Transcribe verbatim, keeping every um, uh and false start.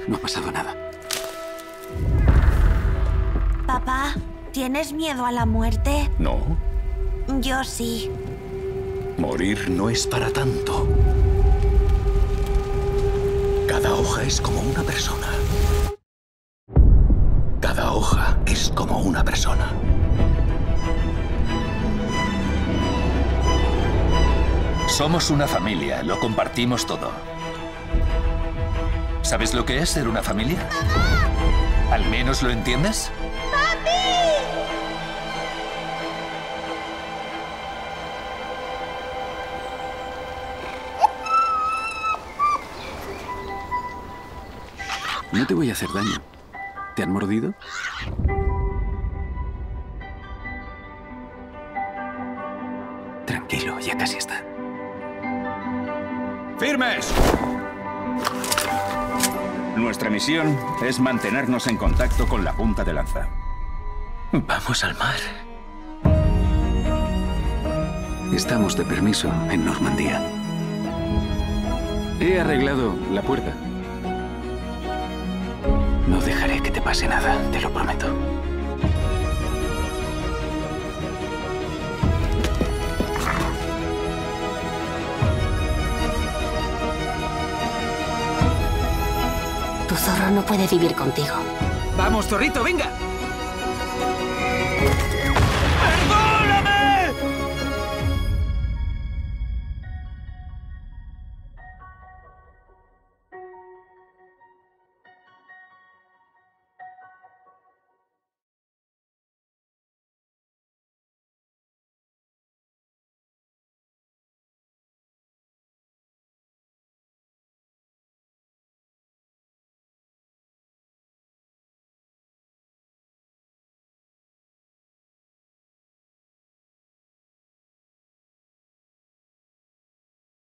No ha pasado nada. Papá, ¿tienes miedo a la muerte? No. Yo sí. Morir no es para tanto. Cada hoja es como una persona. Cada hoja es como una persona. Somos una familia, lo compartimos todo. ¿Sabes lo que es ser una familia? ¡Mamá! ¿Al menos lo entiendes? No te voy a hacer daño. ¿Te han mordido? Tranquilo, ya casi está. ¡Firmes! Nuestra misión es mantenernos en contacto con la punta de lanza. Vamos al mar. Estamos de permiso en Normandía. He arreglado la puerta. No dejaré que te pase nada, te lo prometo. Tu zorro no puede vivir contigo. ¡Vamos, zorrito, venga!